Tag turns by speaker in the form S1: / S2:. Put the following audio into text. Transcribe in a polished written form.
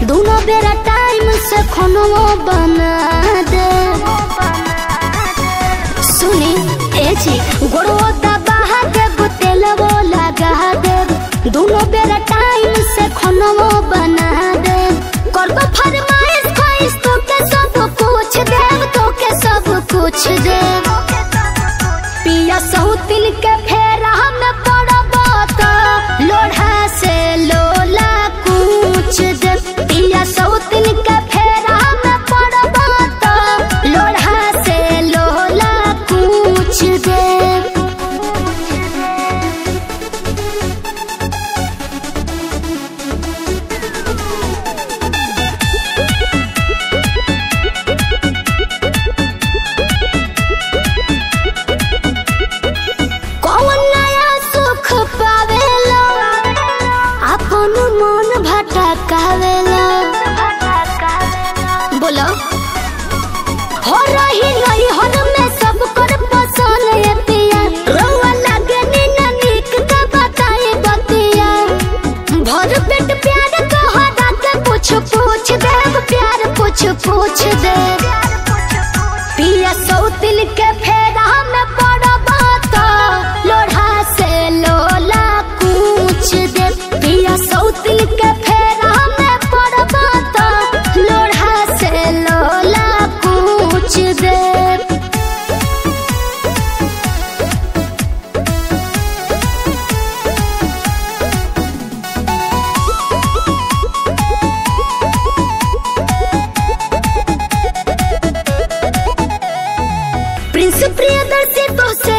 S1: दोनों बेरा टाइम से खानो बना दे। सुनी ए जी गोड़ो दबा देव तेल वो लगा दे। दोनों बेरा टाइम से खानो बना दे। करबो फरमाइश ख्वाहिश तो के सब कुछ देव, तो के सब कुछ देव। पिया सौतिन के फेरा में पड़बो तो लोढ़ा से लोला कूच दे। पिया सौतिन के फेरा में पड़बो तो लोढ़ा से लोला कूच दे। कौन नया सुख पावेला अपन मन भटकावेला। बोलो हो रही नहीं हन में सब कर पसंद है पिया। रोवा लगे नीना नीक का बताए बतिया। भर पेट प्यार कहरा के पूछ पूछ देव, प्यार पूछ पूछ दे। पिया सौतिन के फेरा में पड़बो तो लोढ़ा से लोला कूच दे। पिया सौतिन के फेरा में पड़बो तो लोढ़ा से लोला कूच दे। प्रिंस प्रियदर्शी तो से